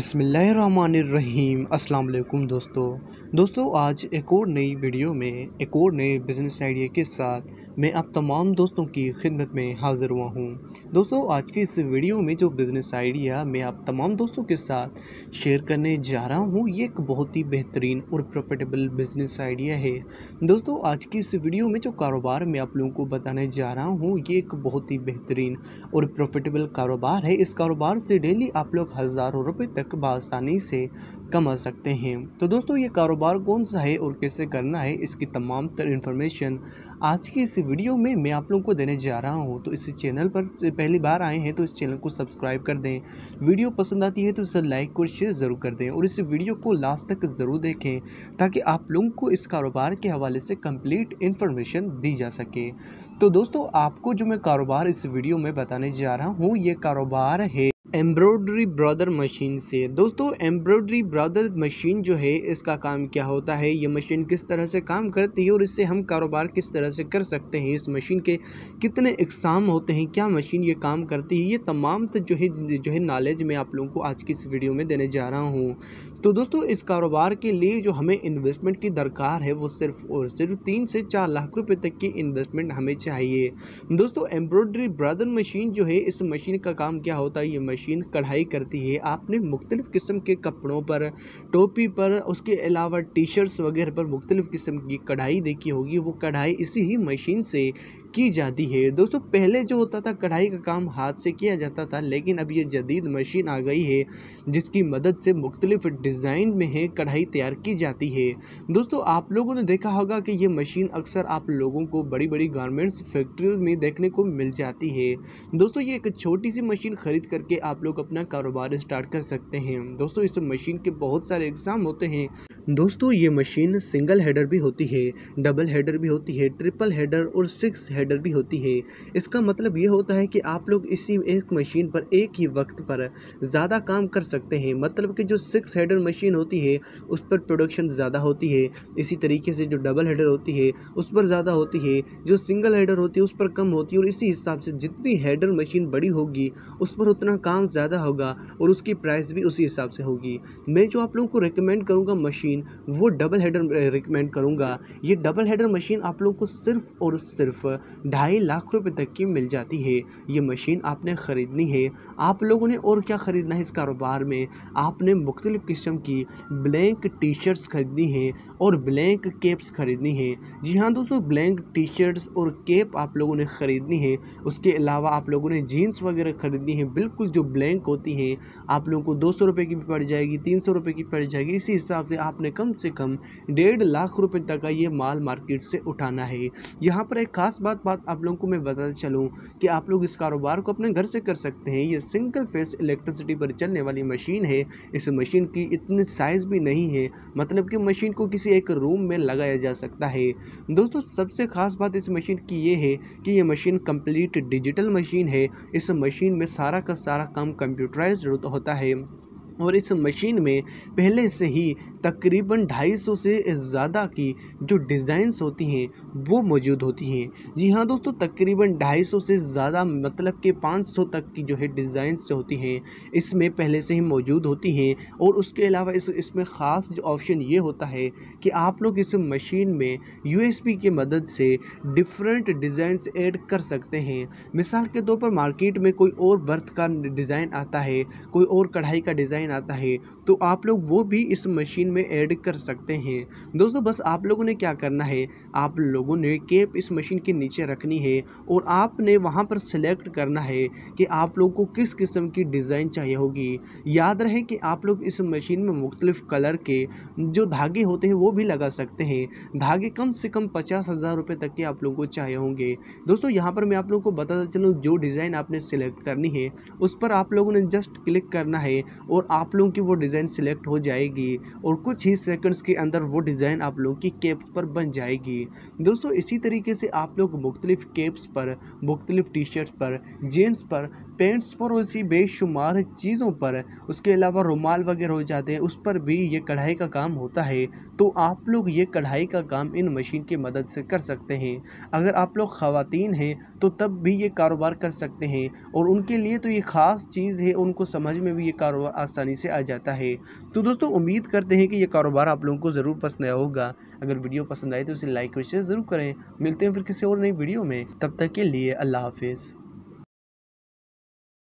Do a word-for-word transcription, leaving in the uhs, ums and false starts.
बिस्मिल्लाहिर्रहमानिर्रहीम अस्सलाम वालेकुम दोस्तों दोस्तों आज एक और नई वीडियो में एक और नए बिज़नेस आइडिया के साथ मैं आप तमाम दोस्तों की खिदमत में हाज़िर हुआ हूँ। दोस्तों आज की इस वीडियो में जो बिज़नेस आइडिया मैं आप तमाम दोस्तों के साथ शेयर करने जा रहा हूँ, ये एक बहुत ही बेहतरीन और प्रॉफिटेबल बिज़नेस आइडिया है। दोस्तों आज की इस वीडियो में जो कारोबार मैं आप लोगों को बताने जा रहा हूँ, ये एक बहुत ही बेहतरीन और प्रॉफिटेबल कारोबार है। इस कारोबार से डेली आप लोग हज़ारों रुपये तक बआसानी से कमा सकते हैं। तो दोस्तों ये कारोबार कौन सा है और कैसे करना है, इसकी तमाम तर इन्फॉर्मेशन आज की इस वीडियो में मैं आप लोगों को देने जा रहा हूं। तो इस चैनल पर पहली बार आए हैं तो इस चैनल को सब्सक्राइब कर दें, वीडियो पसंद आती है तो इसे लाइक और शेयर ज़रूर कर दें और इस वीडियो को लास्ट तक ज़रूर देखें ताकि आप लोगों को इस कारोबार के हवाले से कंप्लीट इन्फॉर्मेशन दी जा सके। तो दोस्तों आपको जो मैं कारोबार इस वीडियो में बताने जा रहा हूँ, ये कारोबार है एम्ब्रॉयडरी ब्रदर मशीन से। दोस्तों एम्ब्रॉयडरी ब्रदर मशीन जो है, इसका काम क्या होता है, ये मशीन किस तरह से काम करती है और इससे हम कारोबार किस तरह से कर सकते हैं, इस मशीन के कितने इकसाम होते हैं, क्या मशीन ये काम करती है, ये तमाम तो जो है जो है नॉलेज मैं आप लोगों को आज की इस वीडियो में देने जा रहा हूँ। तो दोस्तों इस कारोबार के लिए जो हमें इन्वेस्टमेंट की दरकार है वो सिर्फ और सिर्फ तीन से चार लाख रुपए तक की इन्वेस्टमेंट हमें चाहिए। दोस्तों एम्ब्रॉयडरी ब्रदर मशीन जो है, इस मशीन का काम क्या होता है, ये मशीन कढ़ाई करती है। आपने मुख्तलिफ़ किस्म के कपड़ों पर, टोपी पर, उसके अलावा टी शर्ट्स वगैरह पर मुख्तलिफ़ किस्म की कढ़ाई देखी होगी, वो कढ़ाई इसी ही मशीन से की जाती है। दोस्तों पहले जो होता था कढ़ाई का काम हाथ से किया जाता था, लेकिन अब ये जदीद मशीन आ गई है जिसकी मदद से मुख्तलिफ़ डिज़ाइन में है कढ़ाई तैयार की जाती है। दोस्तों आप लोगों ने देखा होगा कि ये मशीन अक्सर आप लोगों को बड़ी बड़ी गारमेंट्स फैक्ट्रियों में देखने को मिल जाती है। दोस्तों ये एक छोटी सी मशीन ख़रीद करके आप लोग अपना कारोबार स्टार्ट कर सकते हैं। दोस्तों इस मशीन के बहुत सारे एग्ज़ाम होते हैं। दोस्तों ये मशीन सिंगल हेडर भी होती है, डबल हेडर भी होती है, ट्रिपल हेडर और सिक्स हेडर भी होती है। इसका मतलब ये होता है कि आप लोग इसी एक मशीन पर एक ही वक्त पर ज़्यादा काम कर सकते हैं। मतलब कि जो सिक्स हेडर मशीन होती है उस पर प्रोडक्शन ज़्यादा होती है, इसी तरीके से जो डबल हेडर होती है उस पर ज़्यादा होती है, जो सिंगल हेडर होती है उस पर कम होती है और इसी हिसाब से जितनी हेडर मशीन बड़ी होगी उस पर उतना काम ज़्यादा होगा और उसकी प्राइस भी उसी हिसाब से होगी। मैं जो आप लोगों को रिकमेंड करूँगा मशीन, वो डबल हेडर रिकमेंड करूंगा। ये डबल हेडर मशीन आप लोगों को सिर्फ और सिर्फ ढाई लाख रुपए तक की मिल जाती है। ये मशीन आपने ख़रीदनी है। आप लोगों ने और क्या ख़रीदना है इस कारोबार में, आपने मुख्तलिफ़ किस्म की ब्लैंक टी शर्ट्स खरीदनी है और ब्लैंक कैप्स खरीदनी है। जी हाँ दोस्तों, ब्लैंक टी शर्ट्स और कैप आप लोगों ने ख़रीदनी है। उसके अलावा आप लोगों ने जीन्स वगैरह ख़रीदनी है, बिल्कुल जो ब्लैंक होती हैं। आप लोगों को दो सौ रुपये की भी पड़ जाएगी, तीन सौ रुपये की पड़ जाएगी। इसी हिसाब से आपने कम से कम डेढ़ लाख रुपए तक का ये माल मार्केट से उठाना है। यहाँ पर एक खास बात बात आप लोगों को मैं बताता चलूँ कि आप लोग इस कारोबार को अपने घर से कर सकते हैं। ये सिंगल फेस इलेक्ट्रिसिटी पर चलने वाली मशीन है। इस मशीन की इतनी साइज़ भी नहीं है, मतलब कि मशीन को किसी एक रूम में लगाया जा सकता है। दोस्तों सबसे ख़ास बात इस मशीन की ये है कि ये मशीन कंप्लीट डिजिटल मशीन है। इस मशीन में सारा का सारा काम कंप्यूटराइज्ड होता है और इस मशीन में पहले से ही तकरीबन ढाई सौ से ज़्यादा की जो डिज़ाइंस होती हैं वो मौजूद होती हैं। जी हाँ दोस्तों, तकरीबन ढाई सौ से ज़्यादा, मतलब कि पाँच सौ तक की जो है डिज़ाइंस जो होती हैं इसमें पहले से ही मौजूद होती हैं। और उसके अलावा इस इसमें ख़ास जो ऑप्शन ये होता है कि आप लोग इस मशीन में यूएसबी की मदद से डिफरेंट डिज़ाइंस ऐड कर सकते हैं। मिसाल के तौर पर मार्केट में कोई और बर्थ का डिज़ाइन आता है, कोई और कढ़ाई का डिज़ाइन आता है, तो आप लोग वो भी इस मशीन में ऐड कर सकते हैं। दोस्तों बस आप लोगों ने क्या करना है, आप लोगों ने कैप इस मशीन के नीचे रखनी है और आपने वहां पर सिलेक्ट करना है कि आप लोगों को किस किस्म की डिज़ाइन चाहिए होगी। याद रहे कि आप लोग इस मशीन में मुख्तलिफ कलर के जो धागे होते हैं वो भी लगा सकते हैं। धागे कम से कम पचास हज़ार रुपये तक के आप लोगों को चाहिए होंगे। दोस्तों यहाँ पर मैं आप लोगों को बताता चलूँ, जो डिज़ाइन आपने सिलेक्ट करनी है उस पर आप लोगों ने जस्ट क्लिक करना है और आप लोगों की वो डिज़ाइन सिलेक्ट हो जाएगी और कुछ ही सेकंड्स के अंदर वो डिज़ाइन आप लोगों की कैप पर बन जाएगी। दोस्तों इसी तरीके से आप लोग मुख्तलिफ़ कैप्स पर, मुख्तलिफ़ टी शर्ट्स पर, जीन्स पर पेंट्स पर, ऐसी बेशुमार चीज़ों पर, उसके अलावा रुमाल वगैरह हो जाते हैं, उस पर भी ये कढ़ाई का काम होता है। तो आप लोग ये कढ़ाई का काम इन मशीन की मदद से कर सकते हैं। अगर आप लोग ख़वातीन हैं तो तब भी ये कारोबार कर सकते हैं, और उनके लिए तो ये ख़ास चीज़ है, उनको समझ में भी ये कारोबार आसानी से आ जाता है। तो दोस्तों उम्मीद करते हैं कि ये कारोबार आप लोगों को ज़रूर पसंद आया होगा। अगर वीडियो पसंद आए तो इसे लाइक और शेयर ज़रूर करें। मिलते हैं फिर किसी और नई वीडियो में, तब तक के लिए अल्लाह हाफ़िज़।